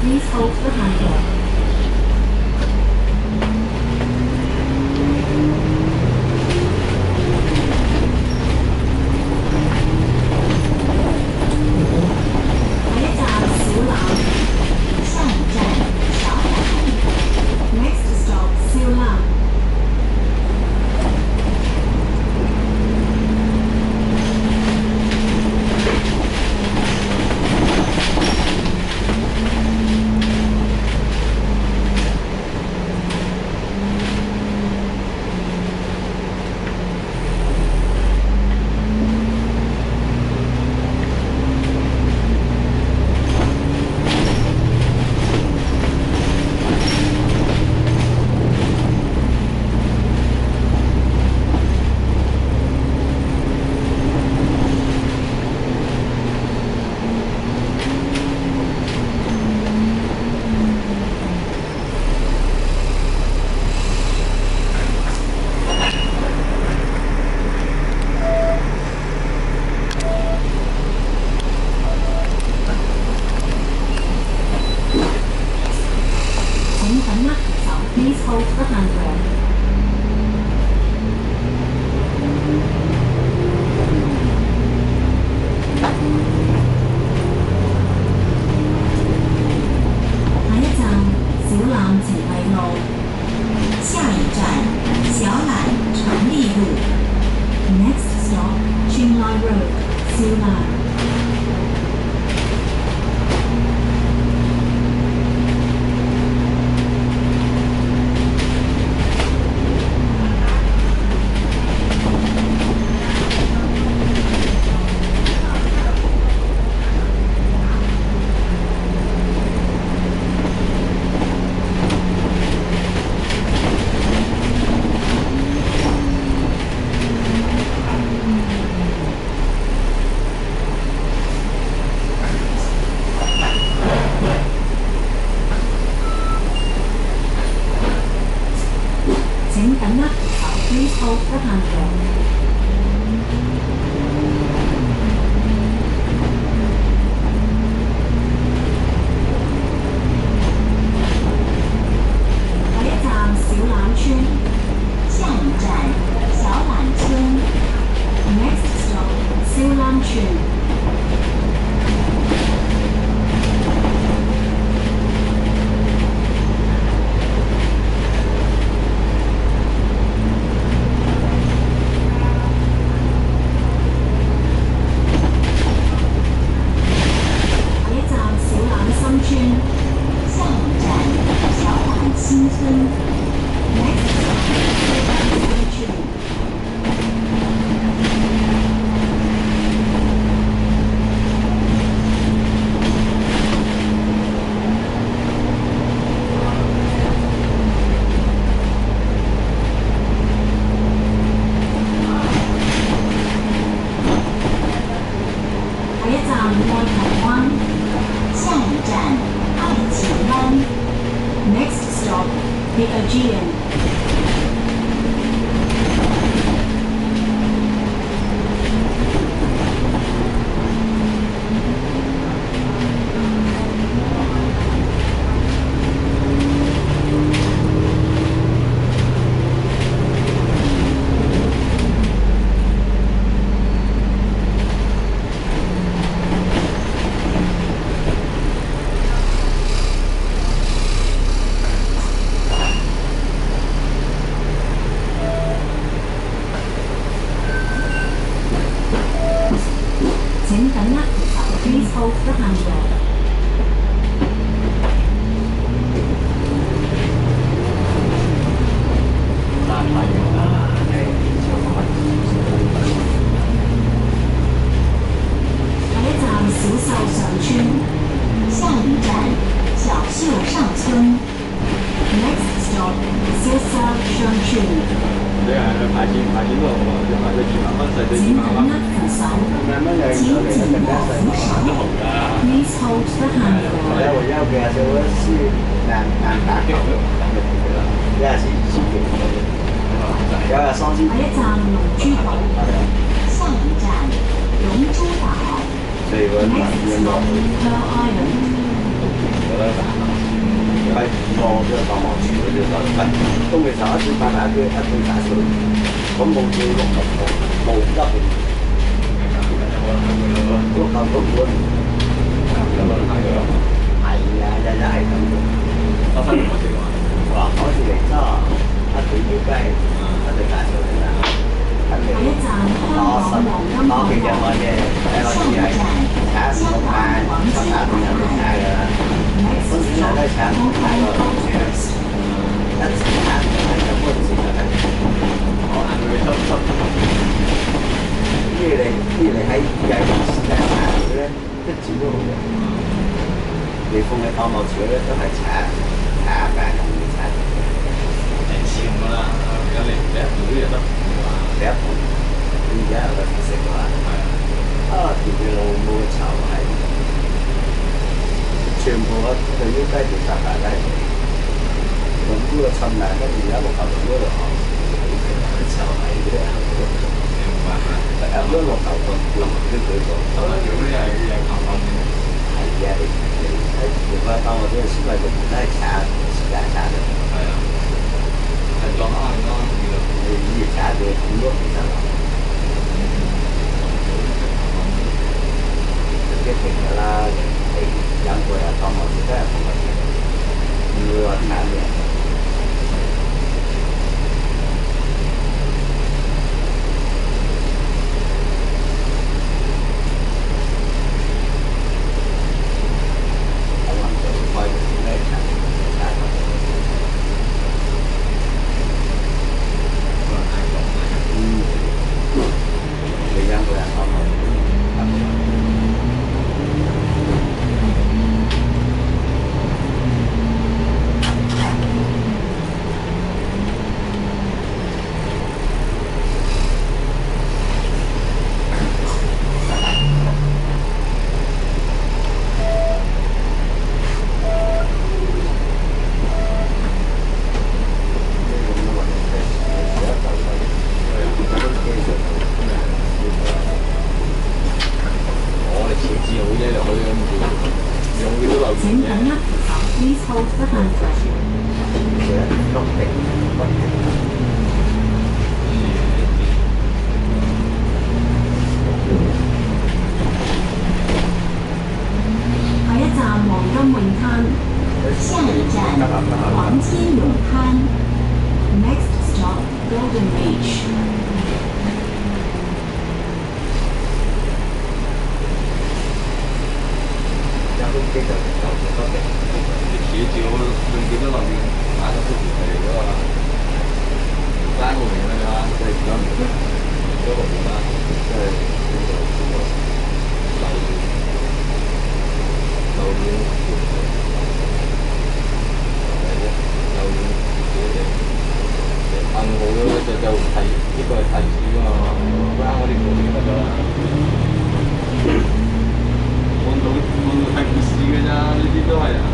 Please hold the handrail. 请等握扶手 Please hold the handrail. 下一站小欖晴惠路，下一站小欖長利路。Next stop Chinglai Road, 小欖。 请等握扶手 Please hold the handrail. 下一站小欖村，下一站小欖村。Next stop 小欖村。 下一站小欖新村 ，Next stop 新村。下一站愛琴灣。 下一站愛琴灣 ，Next stop the Aegean。 请等握扶手 Please hold the handrail. 下一站小秀上村，下一站小秀上村。Next stop 小秀上村。 你係排錢都好啊，你買個2萬蚊細啲2萬蚊，2萬蚊有有幾多都好㗎。 Please hold the handrail. 我要給他說是難打搞的，也是自己的，要雙擊。 下一站龍珠島，下一站龍珠島。 所以我 Next stop Pearl Island. 比較當網處嗰啲就唔係，東面就一堆白牙堆，一堆大水，咁冇叫六嚿冇一邊，六嚿都冇。係啊，日日係咁嘅。我翻嚟我先話，哇！好似嚟咗一堆腰雞，一堆大水啦。 下一站香港黃金當其廣實我嘅喺我只係踩唔到快，出打同人哋踩㗎啦。嗰時我都踩唔到快個路線，一踩就嗰陣時就係我眼會濕濕。呢嚟喺日時間行咧，一轉都好嘅。你放喺當網處咧，都係踩下界容易踩。誒似咁啦，而家你一盤都有得。第一盤，而家有得食㗎啦。係啊。啊，條路冇巢係，全部啊對於雞條雜大雞，用呢個襯埋跟住而家六嚿嗰度行，巢係嘅。明白啦。係啊，嗰六嚿都都幾多。六嚿嗰啲係球粉嘅。係啊，你如果當我這個時代就唔係查時間查嘅。係啊。係當啱啱。你查嘅好多其實啦，一定㗎啦，你兩個人當我真係冇問題，唔會話查嘅。我諗就快啲嚟查。 請等一，please hold the handbrake。下一站黃金泳灘，下一站黃天泳灘 ，next stop Golden Beach。 呢就多嘅，寫字我仲記得落面買咗幅圖係嗰個單個名啦，即係而家唔得，嗰個名啦，即係舊年暗號嗰就提呢個係提示㗎嘛，關我哋冇嘢得㗎啦。看到睇故事嘅咋，呢啲都係啊。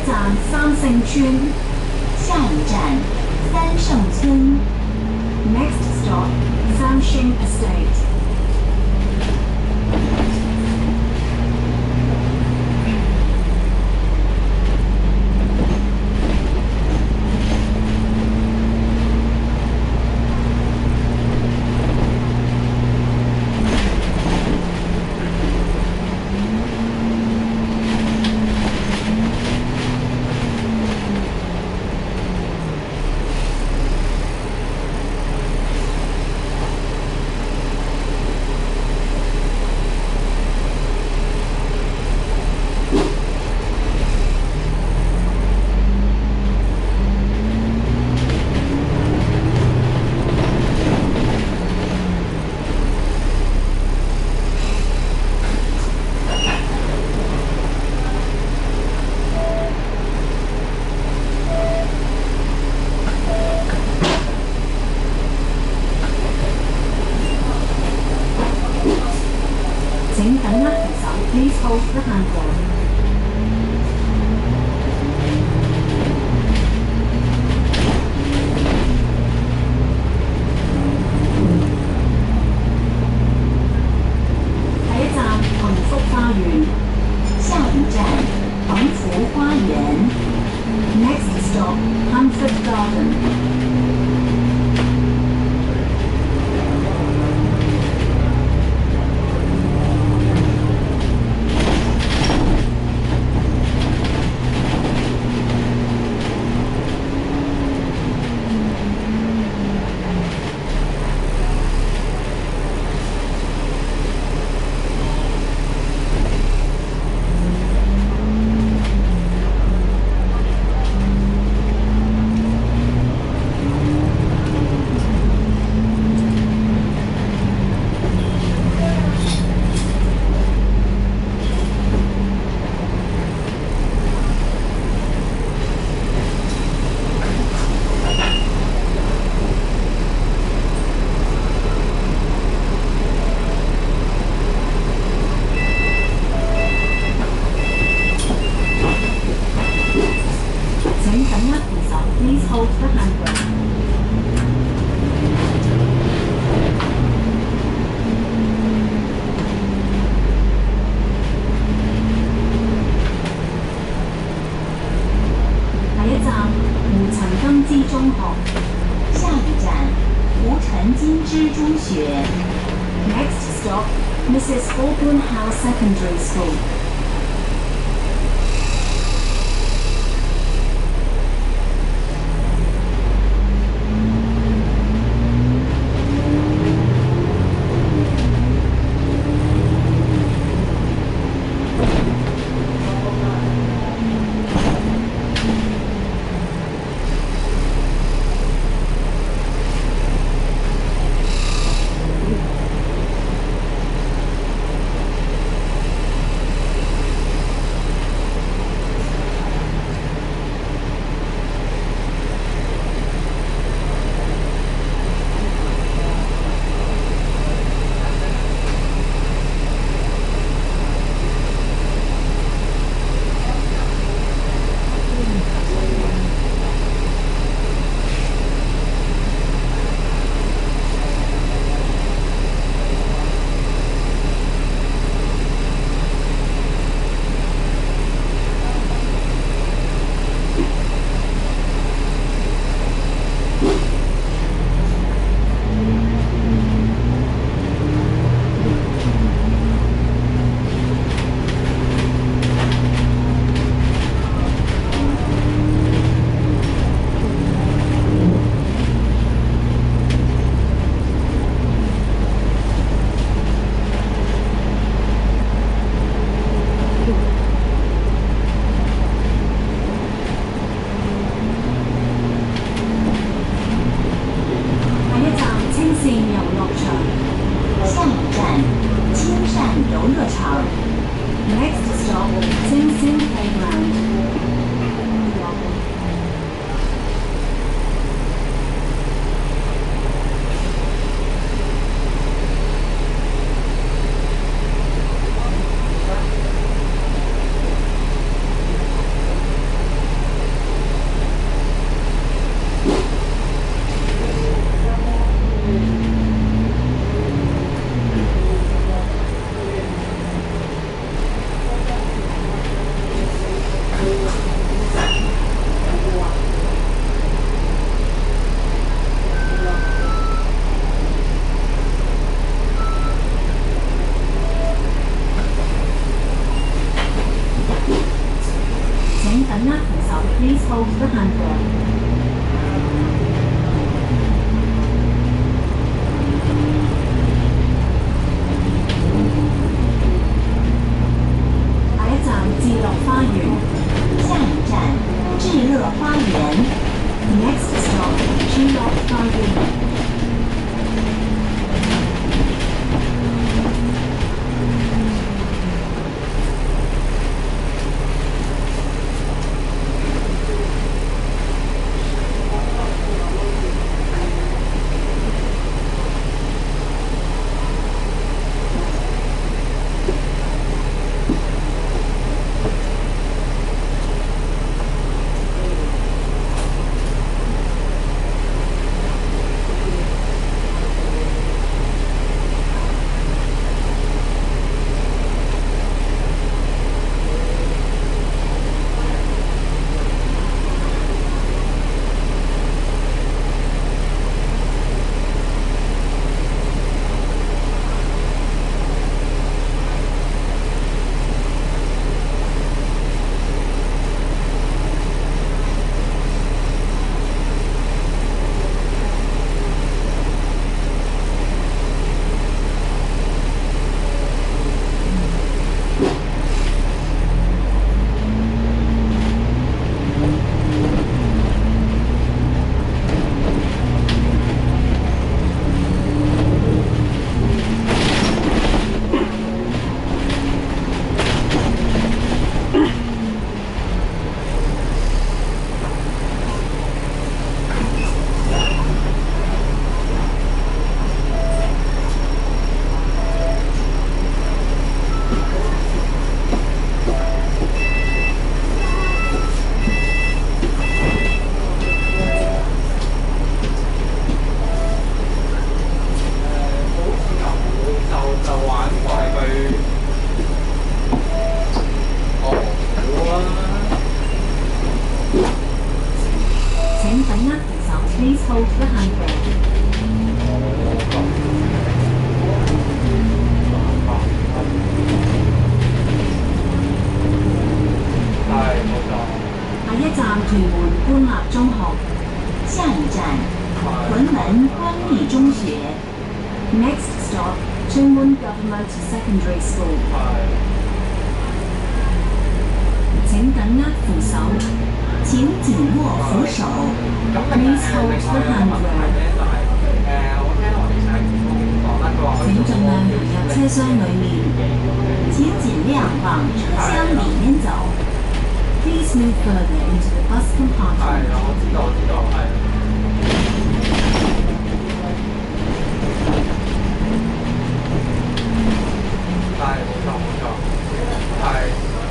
一站三圣村，下一站三圣村。Next stop, Sansheng Estate. 请等握扶手 ，Please hold the handle。第一站幸福花园，下一站幸福花园。Next stop, Comfort Garden. 请等握扶手 ，Please hold the handle。第一站胡陳金枝中學，下一站胡陳金枝中學。Next stop, Mrs. Auburn House Secondary School. 第请等握扶手 ，Please hold the handrail。下一站智乐花园，下一站智乐花园。Next stop， 智乐花园。Please hold the handrail. 下一站屯門官立中學，下一站屯門官立中學。Next stop, Chungmun Government Secondary School. 請緊握扶手，請緊握扶手。Please hold the handrail. 請盡量行入車廂裡面，請盡量往車廂裡面走。Please move further into the bus compartment. 我知道，冇錯，係。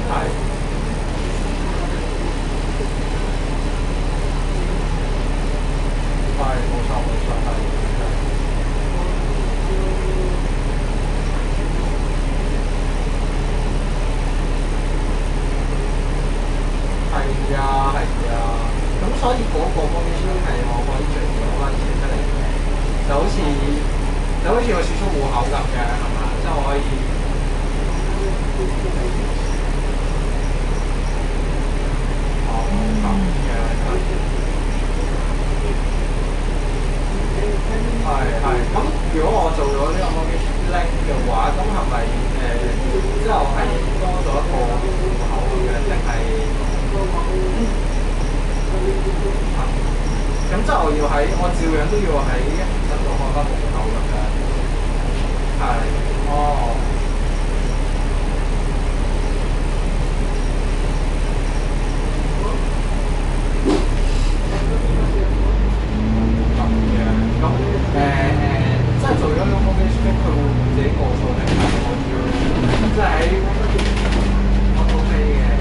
咁所以嗰個方面先係我可以隨便攞翻錢出嚟嘅，就好似個儲蓄戶口咁嘅，係嘛？即係我可以。咁嘅係。咁如果我做咗呢個 mortgage link 嘅話，咁係咪之後係多咗一個戶口咁樣，定係？咁即係我照樣都要喺新度開翻戶口咁樣。係。哦。咁嘅。咁即係做咗個 mortgage link，佢會唔會自己過數定係我要即係喺我都飛嘅？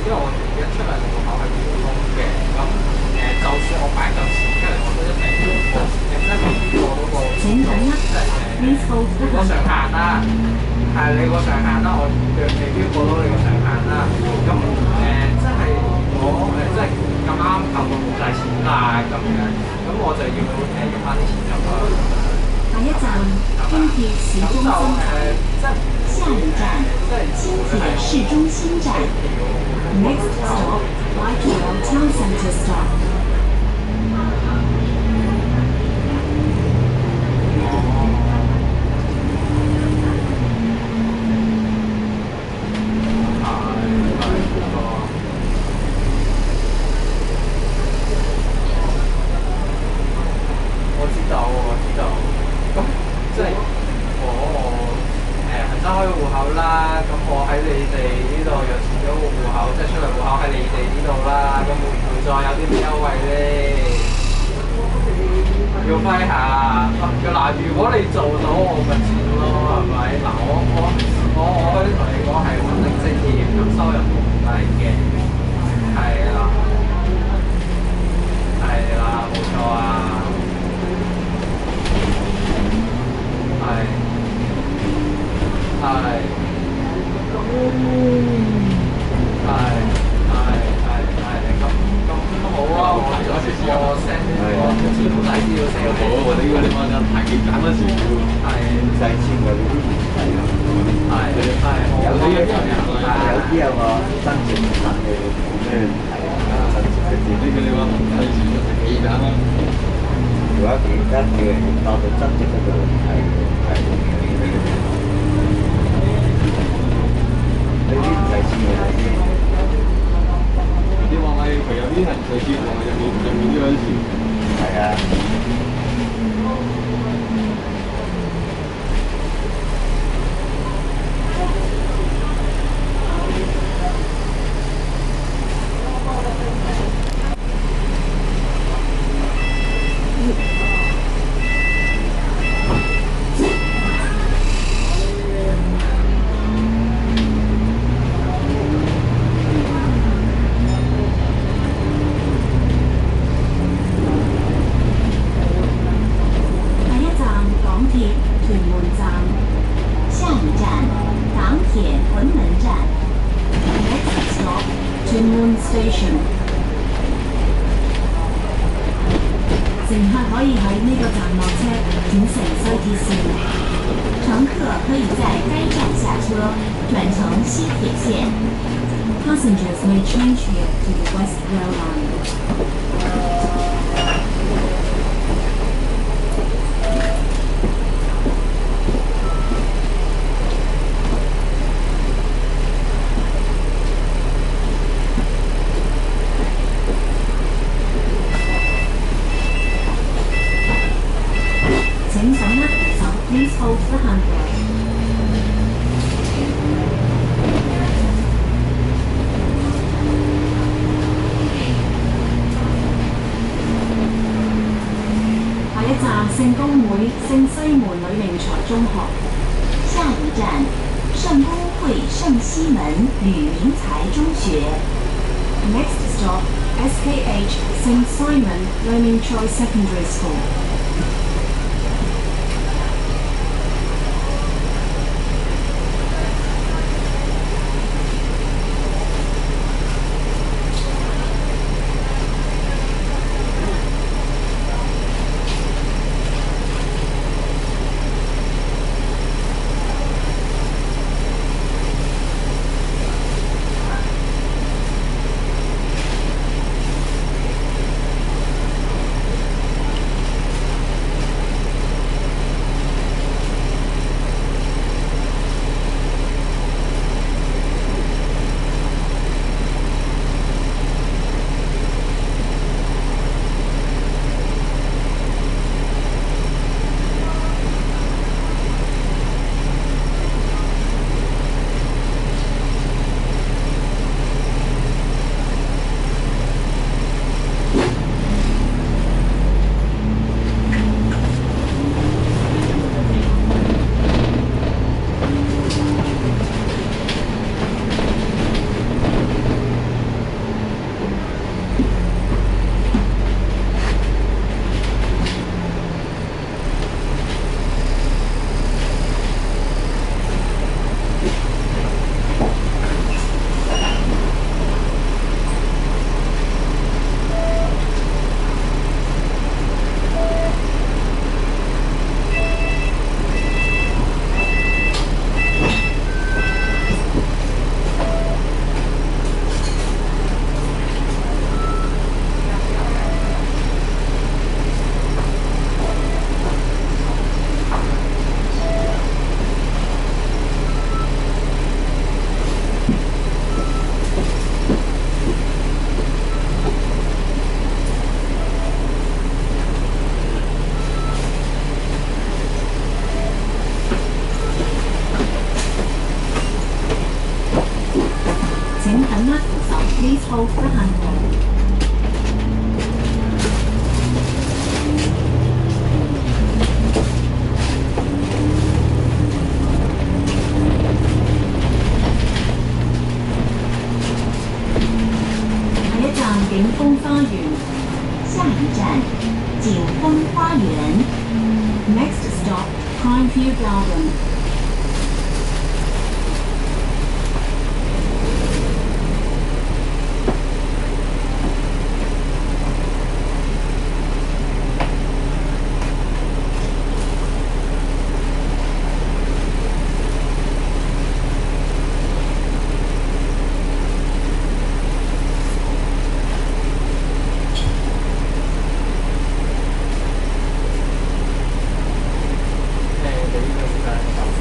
因為我一出嚟門口係冇通嘅，咁就算我擺嚿錢出嚟，我都一定要即係過嗰個請緊啦，Please hold the 個上限啦，係你個上限啦，我未必過到你個上限啦。咁即係如果即係咁啱扣到冇晒錢啦咁樣，咁我就要用翻啲錢入去。 下一站京鐵市中心站，下一站京鐵市中心站。Next stop, Whitehall Town Center stop. 我知道，咁即係我恒生開個戶口啦，咁我喺你哋呢度又設咗個戶口，即係出嚟戶口喺你哋呢度啦，咁會唔會再有啲咩優惠咧？要揮下，嗱，如果你做到我咪接咯，係咪？嗱，我可以同你講係穩定職業，咁收入都唔低嘅，係啦，冇錯啊。咁好啊！我 send 呢個資料仔資料 send 俾你。 我呢個地方就太簡單少少， 係唔使錢嘅呢啲唔使嘅。有啲有個增值品嘅冇咩問題啊，增值嘅啲呢個地方睇住都係幾簡單。如果其他嘅到到增值嗰度係呢啲唔使錢嘅呢啲。你話係佢有啲人隨住我入面呢樣事，係啊。 Station， 乘客可以喺呢個站落車，轉乘西鐵線。乘客可以在該站下車，轉乘西鐵線。Passengers may change here to the West Rail Line. 請手握扶手 ，Please hold the handrail。下一站聖公會聖西門呂明才中學。下一站聖公會聖西門呂明才中學。Next stop, SKH St. Simon Learning Choice Secondary School. 係 next stop, please hold the handle. 下一站景峰花園，下一站景峰花園。Next stop, Primeview Garden. 你呢個時間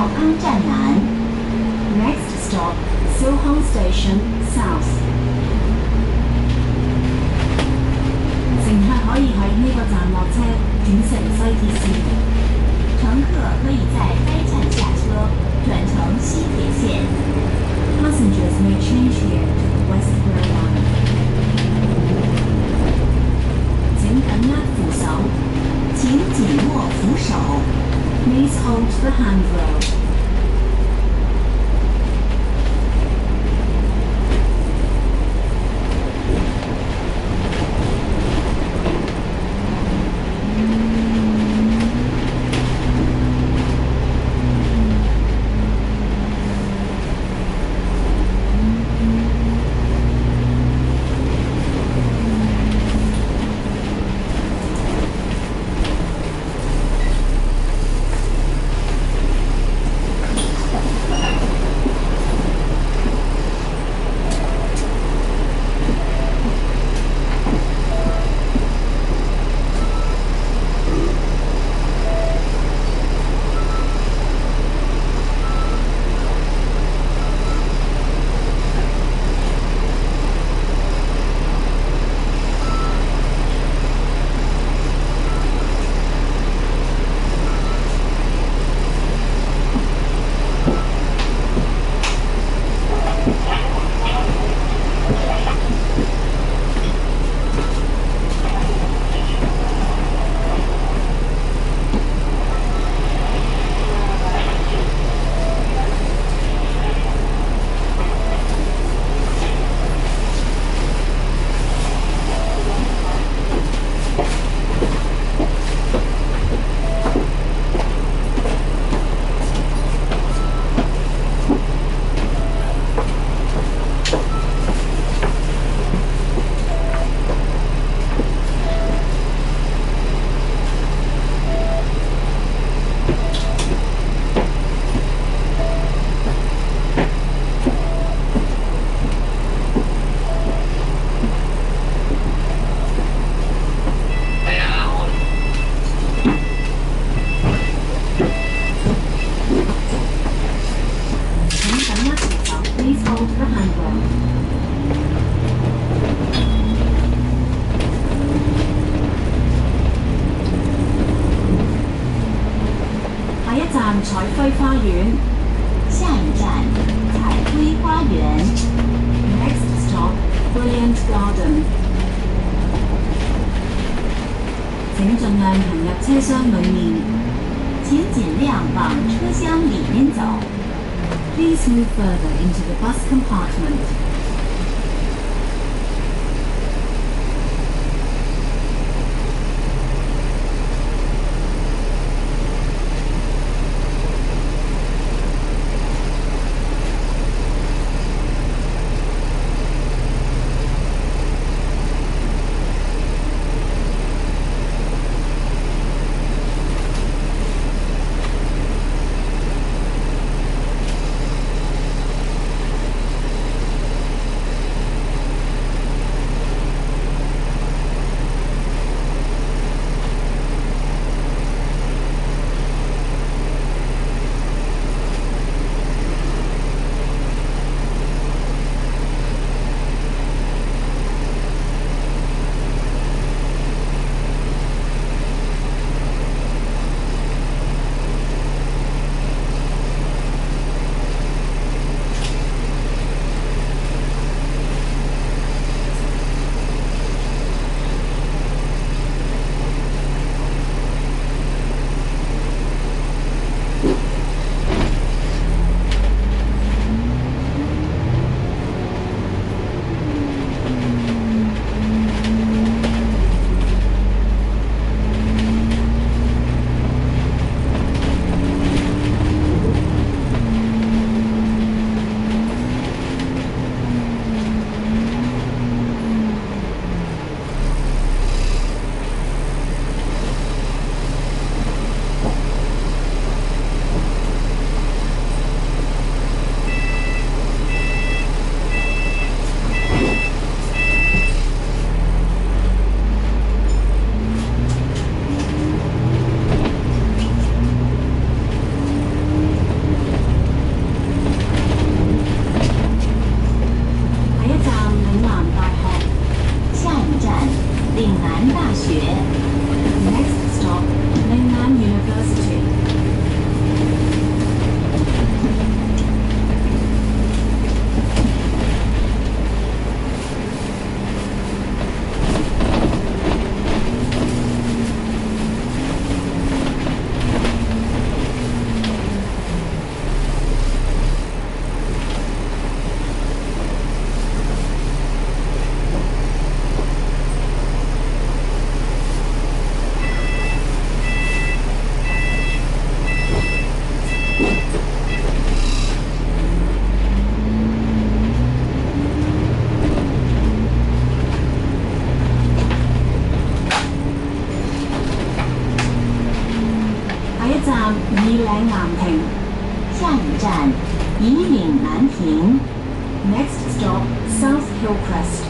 安站南。Next stop, Silhong Station South。乘客可以喺呢個站落車，轉乘西鐵線。乘客可以在该站下车，转乘西铁线。Passengers may change here to the West Square Line。請緊握扶手，請緊握扶手。Please hold the handrail。彩輝花園，下一站彩輝花園。Next stop, Brilliant Garden。請盡量行入車廂裡面，請盡量往車廂裡面走。Please move further into the bus compartment. 岭南大学。Next stop, Lingnan University. 下一站宜嶺南亭，下一站宜嶺南亭。Next stop, South Hillcrest.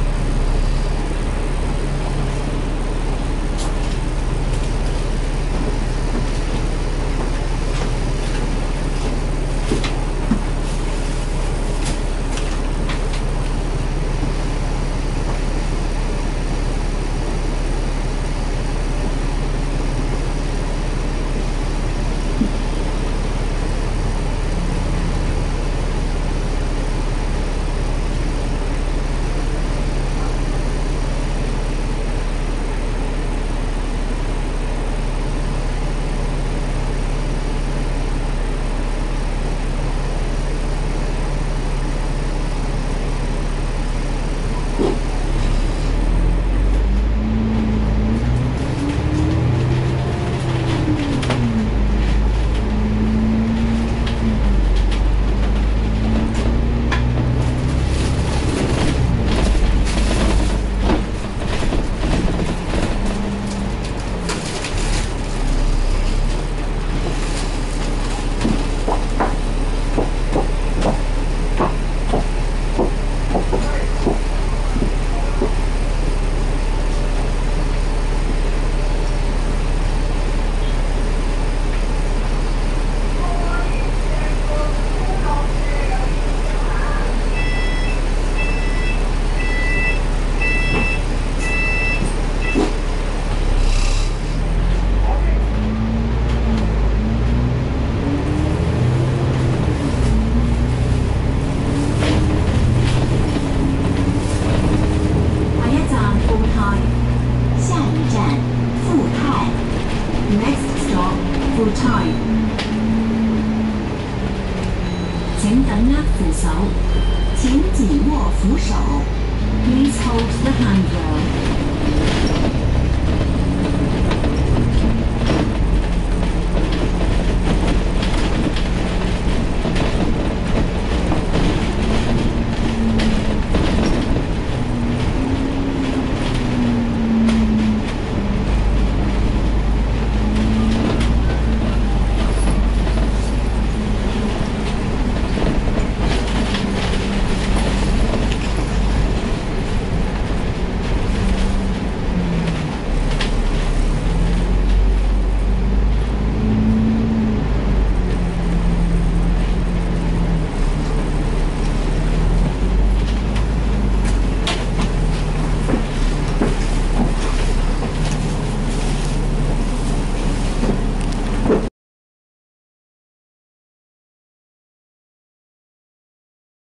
請緊握扶手，請緊握扶手。Please hold the handrail.